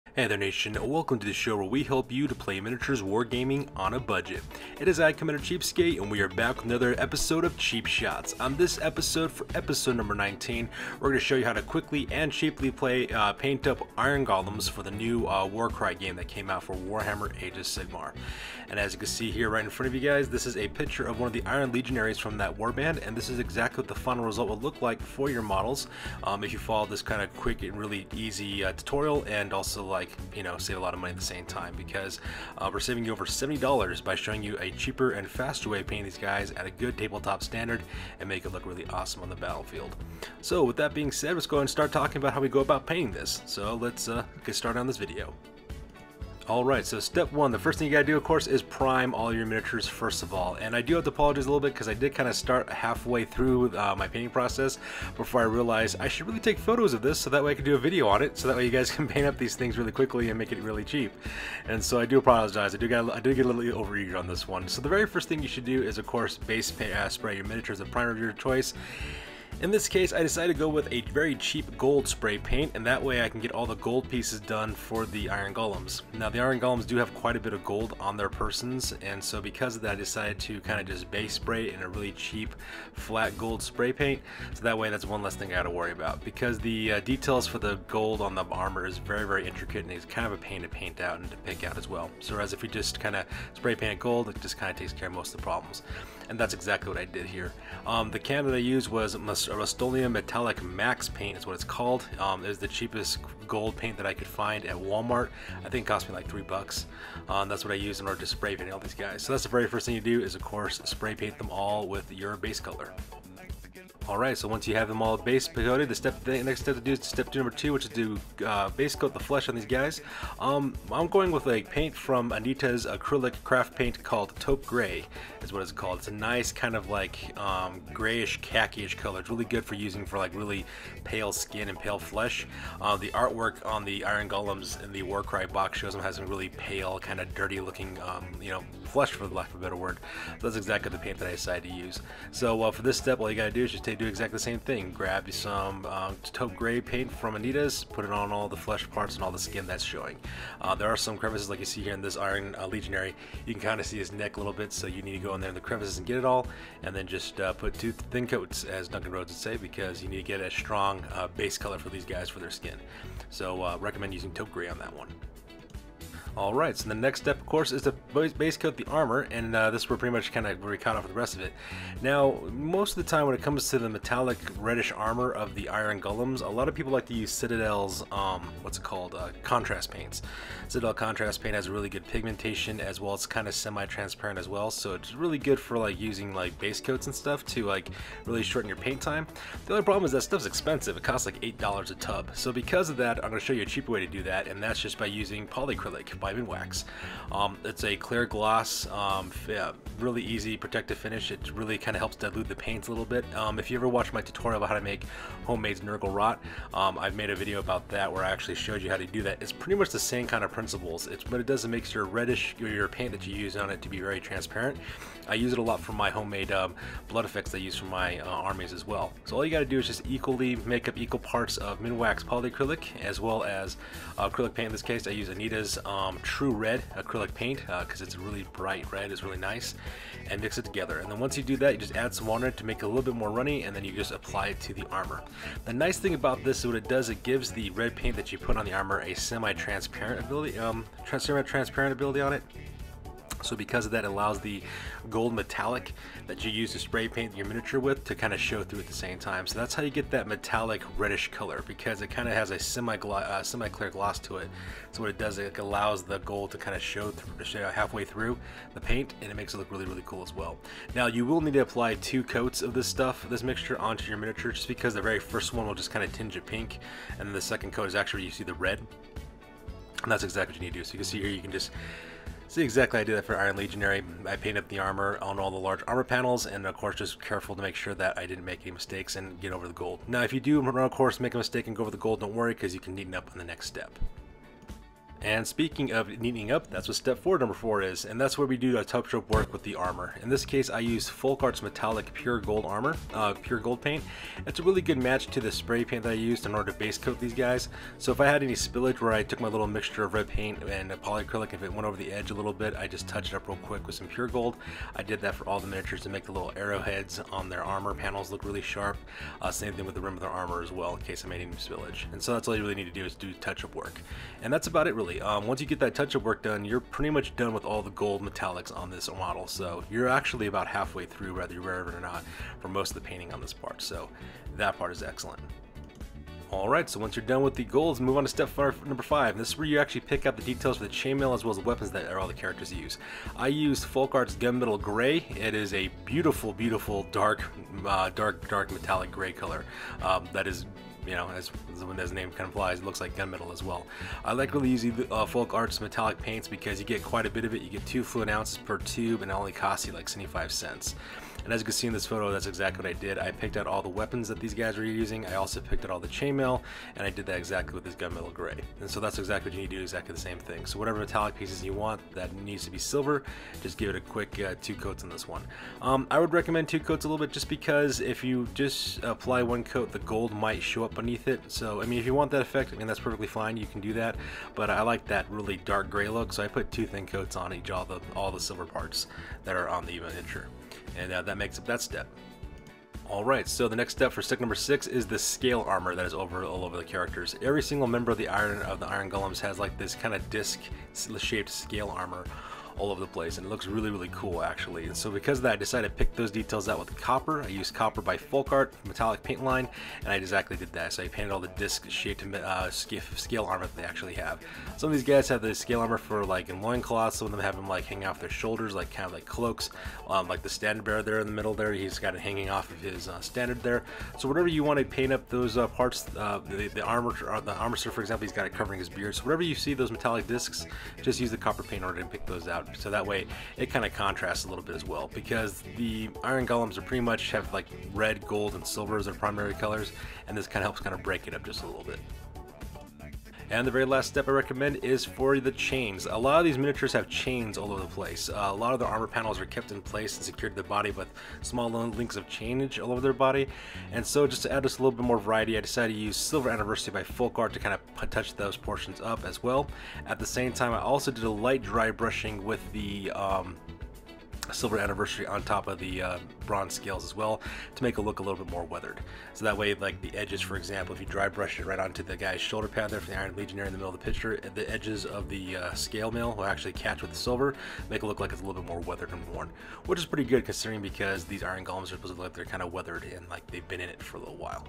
Hey there nation, welcome to the show where we help you to play miniatures wargaming on a budget. It is I, Commander CheapSkate, and we are back with another episode of Cheap Shots. On this episode, for episode number 19, we're going to show you how to quickly and cheaply paint up Iron Golems for the new Warcry game that came out for Warhammer Age of Sigmar. And as you can see here right in front of you guys, this is a picture of one of the Iron Legionaries from that Warband, and this is exactly what the final result will look like for your models if you follow this kind of quick and really easy tutorial, and also save a lot of money at the same time, because we're saving you over $70 by showing you a cheaper and faster way of painting these guys at a good tabletop standard and make it look really awesome on the battlefield. So with that being said, let's go ahead and start talking about how we go about painting this. So let's get started on this video. Alright, so step one, the first thing you gotta do, of course, is prime all your miniatures first of all. And I do have to apologize a little bit because I did kind of start halfway through my painting process before I realized I should really take photos of this so that way I can do a video on it, so that way you guys can paint up these things really quickly and make it really cheap. And so I do apologize, I did get a little overeager on this one. So the very first thing you should do is, of course, base spray your miniatures with primer of your choice. In this case, I decided to go with a very cheap gold spray paint, and that way I can get all the gold pieces done for the Iron Golems. Now, the Iron Golems do have quite a bit of gold on their persons, and so because of that, I decided to kind of just base spray in a really cheap, flat gold spray paint, so that way that's one less thing I gotta worry about, because the details for the gold on the armor is very, very intricate, and it's kind of a pain to paint out and to pick out as well. So whereas if we just kind of spray paint gold, it just kind of takes care of most of the problems. And that's exactly what I did here. The can that I used was Rust-Oleum Metallic Max paint is what it's called. It was the cheapest gold paint that I could find at Walmart. I think it cost me like $3. That's what I used in order to spray paint all these guys. So that's the very first thing you do is, of course, spray paint them all with your base color. Alright, so once you have them all base coated, the next step to do is step number 2, which is to base coat the flesh on these guys. I'm going with a paint from Anita's acrylic craft paint called Taupe Gray, is what it's called. It's a nice kind of like grayish, khaki-ish color. It's really good for using for like really pale skin and pale flesh. The artwork on the Iron Golems in the Warcry box shows them has some really pale, kind of dirty looking, flesh, for the lack of a better word. That's exactly the paint that I decided to use. So for this step, all you gotta do is just do exactly the same thing. Grab some Taupe Gray paint from Anita's, put it on all the flesh parts and all the skin that's showing. There are some crevices like you see here in this Iron Legionary. You can kind of see his neck a little bit, so you need to go in there in the crevices and get it all, and then just put 2 thin coats, as Duncan Rhodes would say, because you need to get a strong base color for these guys for their skin. So recommend using Taupe Gray on that one. Alright, so the next step, of course, is to base coat the armor, and this we're pretty much kind of cut off the rest of it. Now, most of the time when it comes to the metallic reddish armor of the Iron Golems, a lot of people like to use Citadel's, contrast paints. Citadel contrast paint has really good pigmentation, as well as kind of semi-transparent as well, so it's really good for like using like base coats and stuff to like really shorten your paint time. The only problem is that stuff's expensive. It costs like $8 a tub. So because of that, I'm going to show you a cheaper way to do that, and that's just by using polyacrylic by Minwax. It's a clear gloss, really easy protective finish. It really kind of helps dilute the paint a little bit. If you ever watch my tutorial about how to make homemade Nurgle Rot, I've made a video about that where I actually showed you how to do that. It's pretty much the same kind of principles, but it does make your reddish, your paint that you use on it to be very transparent. I use it a lot for my homemade blood effects I use for my armies as well. So all you got to do is just make up equal parts of Minwax polyacrylic as well as acrylic paint. In this case, I use Anita's True Red acrylic paint because it's a really bright red. It's really nice, and mix it together. And then once you do that, you just add some water to make it a little bit more runny, and then you just apply it to the armor. The nice thing about this is what it does, it gives the red paint that you put on the armor a semi-transparent ability, transparent ability on it. So because of that, it allows the gold metallic that you use to spray paint your miniature with to kind of show through at the same time. So that's how you get that metallic reddish color, because it kind of has a semi-clear gloss to it. So what it does, it allows the gold to kind of show halfway through the paint, and it makes it look really, really cool as well. Now you will need to apply 2 coats of this mixture onto your miniature, just because the very first one will just kind of tinge it pink, and then the second coat is actually, you see the red, and that's exactly what you need to do. So you can see here, you can just see exactly I did that for Iron Legionary. I painted the armor on all the large armor panels, and of course just careful to make sure that I didn't make any mistakes and get over the gold. Now if you do, of course, make a mistake and go over the gold, don't worry, because you can neaten up on the next step. And speaking of neatening up, that's what step 4, number 4 is, and that's where we do a touch-up work with the armor. In this case, I use Folk Arts Metallic Pure Gold armor, pure gold paint. It's a really good match to the spray paint that I used in order to base coat these guys. So if I had any spillage where I took my little mixture of red paint and polyacrylic, if it went over the edge a little bit, I just touched it up real quick with some pure gold. I did that for all the miniatures to make the little arrowheads on their armor panels look really sharp. Same thing with the rim of their armor as well, in case I made any spillage. And so that's all you really need to do, is do touch-up work. And that's about it really. Once you get that touch-up work done, you're pretty much done with all the gold metallics on this model. So you're actually about halfway through, whether you're wearing it or not, for most of the painting on this part. So that part is excellent. Alright, so once you're done with the golds, move on to step number 5. This is where you actually pick out the details for the chainmail as well as the weapons that all the characters use. I used Folk Arts Gunmetal Gray. It is a beautiful, beautiful dark metallic gray color that is, you know, as the name kind of implies, it looks like gunmetal as well. I like really using Folk Arts metallic paints because you get quite a bit of it. You get 2 fluid ounces per tube, and it only costs you like 75 cents. And as you can see in this photo, that's exactly what I did. I picked out all the weapons that these guys were using. I also picked out all the chainmail, and I did that exactly with this gunmetal gray. And so that's exactly what you need to do, exactly the same thing. So whatever metallic pieces you want that needs to be silver, just give it a quick 2 coats on this one. I would recommend 2 coats a little bit, just because if you just apply 1 coat, the gold might show up beneath it. So I mean, if you want that effect, I mean, that's perfectly fine. You can do that. But I like that really dark gray look, so I put 2 thin coats on each, all the silver parts that are on the miniature. And that makes up that step. Alright, so the next step for step number 6 is the scale armor that is all over the characters. Every single member of the Iron Golems has like this kind of disc shaped scale armor all over the place, and it looks really, really cool actually. And so because of that, I decided to pick those details out with copper. I used copper by Folk Art metallic paint line, and I exactly did that. So I painted all the disc shaped scale armor that they actually have. Some of these guys have the scale armor for like in loincloths. Some of them have them like hanging off their shoulders, like kind of like cloaks. Like the standard bearer there in the middle there, he's got it hanging off of his standard there. So whatever you want to paint up those parts, the armor, for example, he's got it covering his beard. So wherever you see those metallic discs, just use the copper paint in order to pick those out. So that way it kind of contrasts a little bit as well, because the Iron Golems are pretty much have like red, gold, and silver as their primary colors, and this kind of helps kind of break it up just a little bit. And the very last step I recommend is for the chains. A lot of these miniatures have chains all over the place. A lot of the armor panels are kept in place and secured to the body with small links of chainage all over their body. And so just to add just a little bit more variety, I decided to use Silver Anniversary by Folk Art to kind of touch those portions up as well. At the same time, I also did a light dry brushing with the Silver Anniversary on top of the bronze scales as well, to make it look a little bit more weathered. So that way, like the edges, for example, if you dry brush it right onto the guy's shoulder pad there for the Iron Legionnaire in the middle of the picture, the edges of the scale mail will actually catch with the silver, make it look like it's a little bit more weathered and worn, which is pretty good considering, because these Iron Golems are supposed to look like they're kind of weathered and like they've been in it for a little while.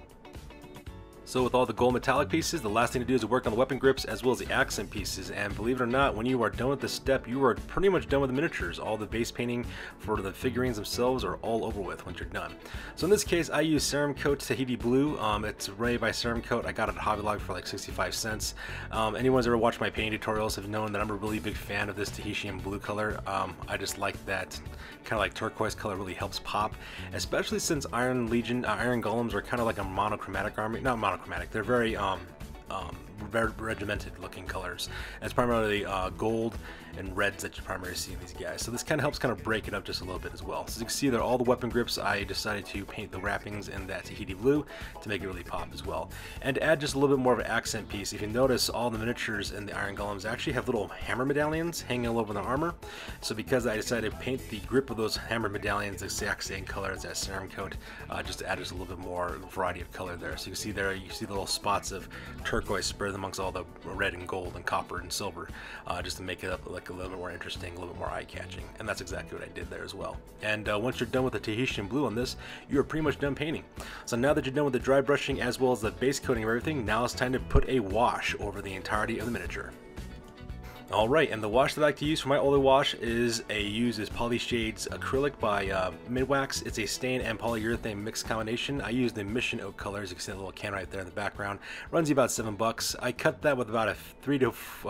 So with all the gold metallic pieces, the last thing to do is work on the weapon grips as well as the accent pieces. And believe it or not, when you are done with this step, you are pretty much done with the miniatures. All the base painting for the figurines themselves are all over with once you're done. So in this case, I use Serum Coat Tahiti Blue. It's Ray by Serum Coat. I got it at Hobby Lobby for like 65 cents. Anyone who's ever watched my painting tutorials have known that I'm a really big fan of this Tahitian blue color. I just like that kind of like turquoise color, really helps pop, especially since Iron Golems are kind of like a monochromatic army. Not monochromatic, they're very very regimented looking colors. And it's primarily gold and reds that you primarily see in these guys. So this kind of helps kind of break it up just a little bit as well. So as you can see there, all the weapon grips, I decided to paint the wrappings in that Tahiti blue to make it really pop as well. And to add just a little bit more of an accent piece, if you notice, all the miniatures in the Iron Golems actually have little hammer medallions hanging all over their armor. So because I decided to paint the grip of those hammer medallions the exact same color as that Serum Coat, just to add just a little bit more variety of color there. So you can see there, you see the little spots of turquoise spread amongst all the red and gold and copper and silver, just to make it up like a little bit more interesting, a little bit more eye-catching. And that's exactly what I did there as well. And once you're done with the Tahitian blue on this, you're pretty much done painting. So now that you're done with the dry brushing as well as the base coating of everything, now it's time to put a wash over the entirety of the miniature. Alright, and the wash that I like to use for my oily wash is Polyshades Acrylic by Midwax. It's a stain and polyurethane mixed combination. I use the Mission Oak colors. You can see the little can right there in the background. Runs you about $7. I cut that with about a 3 to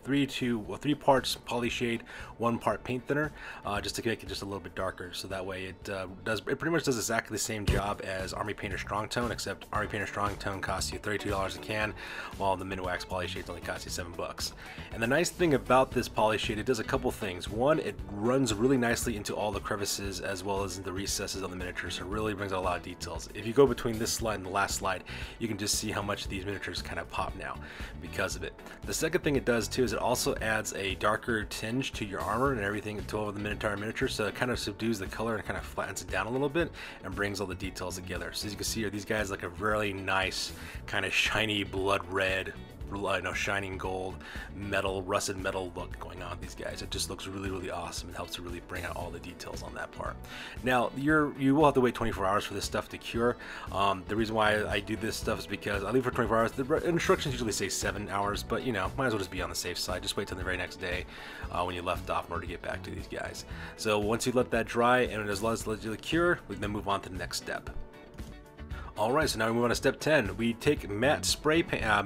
3 parts polyshade, 1 part paint thinner, just to make it just a little bit darker. So that way it pretty much does exactly the same job as Army Painter Strong Tone, except Army Painter Strong Tone costs you $32 a can, while the Minwax Polyshades only cost you $7. And the nice thing about this polyshade, it does a couple things. One, it runs really nicely into all the crevices as well as in the recesses on the miniature, so it really brings out a lot of details. If you go between this slide and the last slide, you can just see how much these miniatures kind of pop now because of it. The second thing it does too is it also adds a darker tinge to your armor and everything to all of the entire miniature, so it kind of subdues the color and kind of flattens it down a little bit and brings all the details together. So as you can see here, these guys look a really nice kind of shiny blood red, shining gold, metal, rusted metal look going on with these guys. It just looks really, really awesome. It helps to really bring out all the details on that part. Now, you will have to wait 24 hours for this stuff to cure. The reason why I do this stuff is because I leave for 24 hours. The instructions usually say 7 hours, but you know, might as well just be on the safe side. Just wait till the very next day when you left off in order to get back to these guys. So once you let that dry and as long as it lets you cure, we can then move on to the next step. Alright, so now we move on to step 10. We take matte spray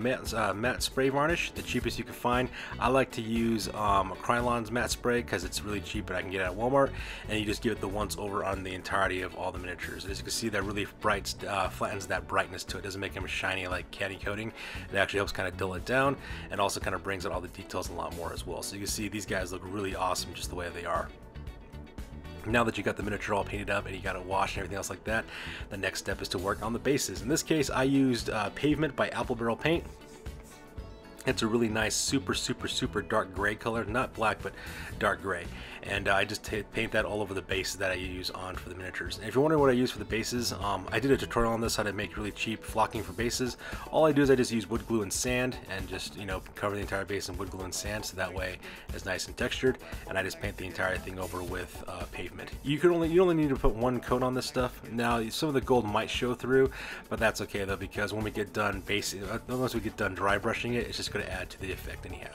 varnish, the cheapest you can find. I like to use Krylon's matte spray because it's really cheap and I can get it at Walmart, and you just give it the once over on the entirety of all the miniatures. As you can see, that really flattens that brightness to it. It doesn't make them shiny like candy coating. It actually helps kind of dull it down and also kind of brings out all the details a lot more as well. So you can see these guys look really awesome just the way they are. Now that you got the miniature all painted up and you got it washed and everything else like that, the next step is to work on the bases. In this case, I used Pavement by Apple Barrel Paint. It's a really nice, super dark gray color, not black, but dark gray. And I just paint that all over the bases that I use on for the miniatures. And if you're wondering what I use for the bases, I did a tutorial on this, how to make really cheap flocking for bases. All I do is I just use wood glue and sand and just, you know, cover the entire base in wood glue and sand, so that way it's nice and textured. And I just paint the entire thing over with Pavement. You only need to put 1 coat on this stuff. Now, some of the gold might show through, but that's okay though, because when we get done once we get done dry brushing it, it's just going to add to the effect anyhow.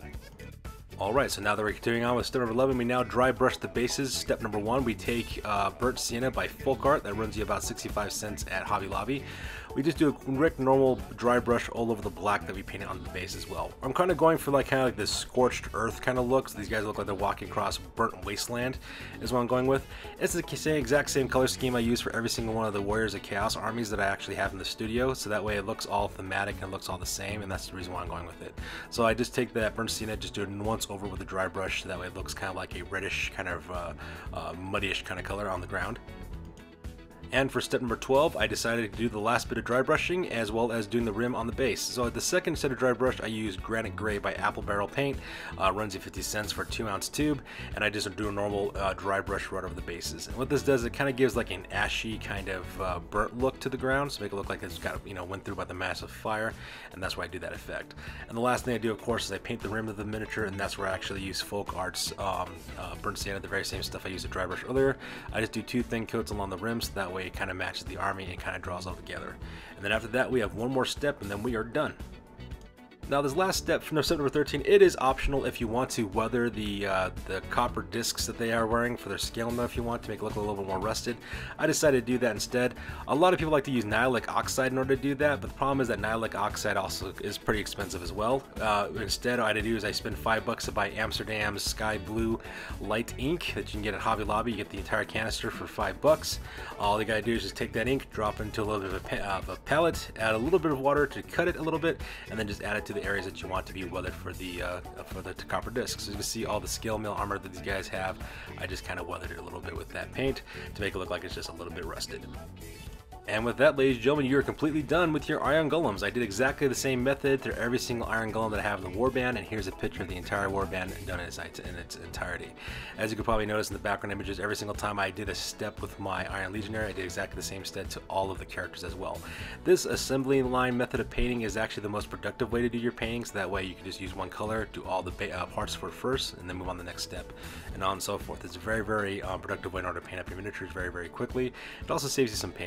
Alright, so now that we're continuing on with step number 11, we now dry brush the bases. Step number 1, we take Burnt Sienna by Folk Art. That runs you about 65 cents at Hobby Lobby. We just do a quick normal dry brush all over the black that we painted on the base as well. I'm kind of going for like this scorched earth kind of look. So these guys look like they're walking across burnt wasteland is what I'm going with. It's the exact same color scheme I use for every single one of the Warriors of Chaos armies that I actually have in the studio. So that way it looks all thematic and looks all the same, and that's the reason why I'm going with it. So I just take that Burnt Sienna, just do it once over with a dry brush, so that way it looks kind of like a reddish, kind of muddyish kind of color on the ground. And for step number 12, I decided to do the last bit of dry brushing as well as doing the rim on the base. So the second set of dry brush, I used Granite Gray by Apple Barrel Paint. Runs you 50 cents for a 2-ounce tube, and I just do a normal dry brush right over the bases. And what this does, it kind of gives like an ashy kind of burnt look to the ground, so make it look like it's got, you know, went through by the massive fire, and that's why I do that effect. And the last thing I do, of course, is I paint the rim of the miniature, and that's where I actually use Folk Art's Burnt Sienna, the very same stuff I used to dry brush earlier. I just do 2 thin coats along the rim, so that way it kind of matches the army and kind of draws all together. And then after that, we have 1 more step, and then we are done. Now this last step from step number 13, it is optional if you want to weather the copper discs that they are wearing for their scale mill if you want to make it look a little bit more rusted. I decided to do that instead. A lot of people like to use Nihilic Oxide in order to do that, but the problem is that Nihilic Oxide also is pretty expensive as well. Instead, what I do is I spend $5 to buy Amsterdam's Sky Blue Light Ink that you can get at Hobby Lobby. You get the entire canister for $5. All you gotta do is just take that ink, drop it into a little bit of a palette, add a little bit of water to cut it a little bit, and then just add it to the areas that you want to be weathered for the copper discs. So you can see all the scale mill armor that these guys have. I just kind of weathered it a little bit with that paint to make it look like it's just a little bit rusted. And with that, ladies and gentlemen, you're completely done with your Iron Golems. I did exactly the same method through every single Iron Golem that I have in the Warband, and here's a picture of the entire Warband done in its entirety. As you can probably notice in the background images, every single time I did a step with my Iron Legionary, I did exactly the same step to all of the characters as well. This assembly line method of painting is actually the most productive way to do your paintings. That way you can just use one color, do all the parts for it first, and then move on to the next step, and on and so forth. It's a very, very productive way in order to paint up your miniatures very, very quickly. It also saves you some paint as well.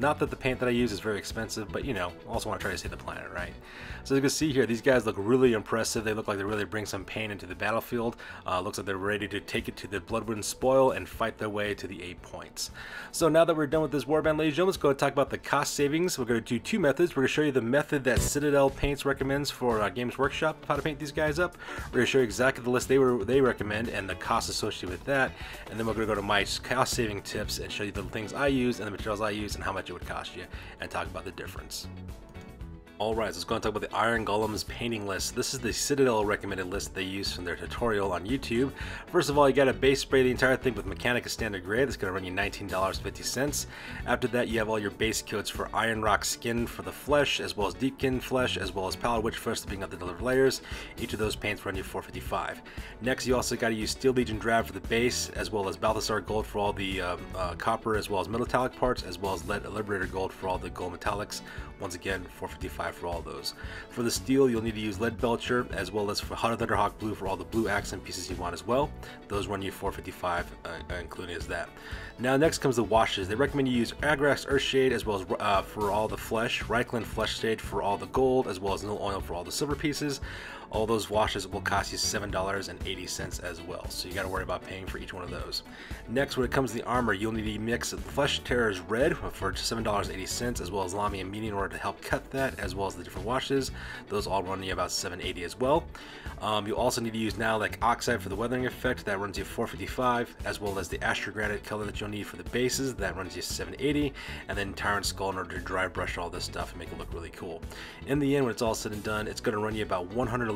Not that the paint that I use is very expensive, but you know, also want to try to save the planet, right? So as you can see here, these guys look really impressive. They look like they really bring some pain into the battlefield. Looks like they're ready to take it to the Bloodwind Spoil and fight their way to the 8 points. So now that we're done with this warband, ladies and gentlemen, let's go and talk about the cost savings. We're going to do 2 methods. We're going to show you the method that Citadel Paints recommends for Games Workshop, how to paint these guys up. We're going to show you exactly the list they recommend and the cost associated with that. And then we're going to go to my cost saving tips and show you the things I use and the materials I use and how much it would cost you, and talk about the difference. Alright, so let's go and talk about the Iron Golems painting list. This is the Citadel recommended list they use from their tutorial on YouTube. First of all, you got to base spray the entire thing with Mechanica Standard Gray. That's going to run you $19.50. After that, you have all your base coats for Iron Rock Skin for the flesh, as well as Deepkin flesh, as well as Pallid Witch flesh to being up the delivered layers. Each of those paints run you $4.55. Next, you also got to use Steel Legion Drab for the base, as well as Balthasar Gold for all the copper, as well as metallic parts, as well as Lead Liberator Gold for all the gold metallics. Once again, $4.55 for all those. For the steel, you'll need to use Lead Belcher, as well as for Hot Thunderhawk Blue for all the blue accent pieces you want as well. Those run you $4.55, including as that. Now next comes the washes. They recommend you use Agrax Earthshade, as well as for all the flesh, Reichland Flesh Shade for all the gold, as well as Nil Oil for all the silver pieces. All those washes will cost you $7.80 as well, so you got to worry about paying for each one of those. Next, when it comes to the armor, you'll need to mix Flesh Terror's Red for $7.80, as well as Lamy and Medium in order to help cut that, as well as the different washes. Those all run you about $7.80 as well. You'll also need to use Nihilic Oxide for the weathering effect. That runs you $4.55, as well as the Astral Granite color that you'll need for the bases. That runs you $7.80, and then Tyrant Skull in order to dry brush all this stuff and make it look really cool. In the end, when it's all said and done, it's going to run you about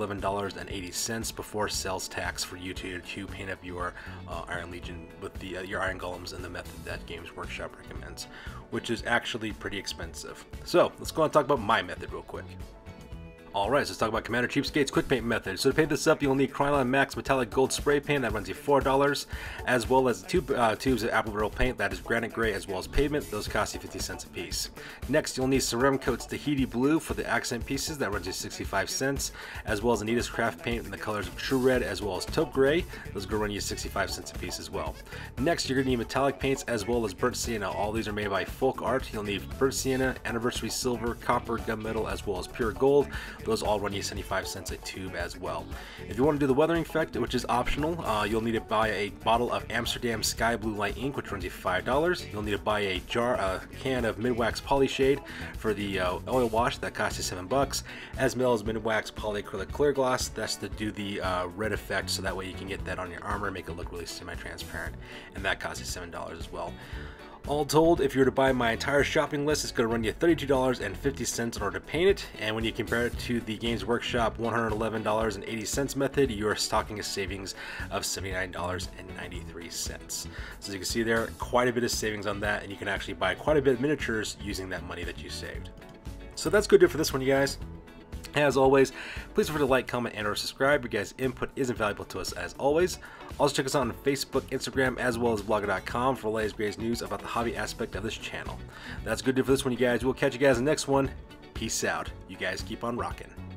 $111.80 before sales tax for you to paint up your Iron Legion with your Iron Golems in the method that Games Workshop recommends, which is actually pretty expensive. So let's go and talk about my method real quick. Alright, so let's talk about Commander CheapSkate's quick paint method. So to paint this up, you'll need Krylon Max Metallic Gold Spray Paint. That runs you $4, as well as two tubes of Apple Barrel Paint. That is Granite Gray as well as Pavement. Those cost you 50 cents a piece. Next, you'll need Ceramcoat's Tahiti Blue for the accent pieces. That runs you 65 cents, as well as Anita's Craft Paint in the colors of True Red as well as Taupe Gray. Those are going to run you 65 cents a piece as well. Next, you're going to need metallic paints as well as Burnt Sienna. All these are made by Folk Art. You'll need Burnt Sienna, Anniversary Silver, Copper, Gunmetal, as well as Pure Gold. Those all run you 75 cents a tube as well. If you want to do the weathering effect, which is optional, you'll need to buy a bottle of Amsterdam Sky Blue Light ink, which runs you $5. You'll need to buy a can of Midwax Polyshade for the oil wash. That costs you $7. As well as Midwax Polyacrylic Clear Gloss. That's to do the red effect, so that way you can get that on your armor and make it look really semi-transparent. And that costs you $7 as well. All told, if you were to buy my entire shopping list, it's going to run you $32.50 in order to paint it, and when you compare it to the Games Workshop $111.80 method, you are stocking a savings of $79.93. So as you can see there, quite a bit of savings on that, and you can actually buy quite a bit of miniatures using that money that you saved. So that's good for this one, you guys. As always, please feel free to like, comment, and or subscribe. Your guys' input is invaluable to us as always. Also check us out on Facebook, Instagram, as well as blogger.com for the latest greatest news about the hobby aspect of this channel. That's good for this one, you guys. We'll catch you guys in the next one. Peace out. You guys keep on rocking.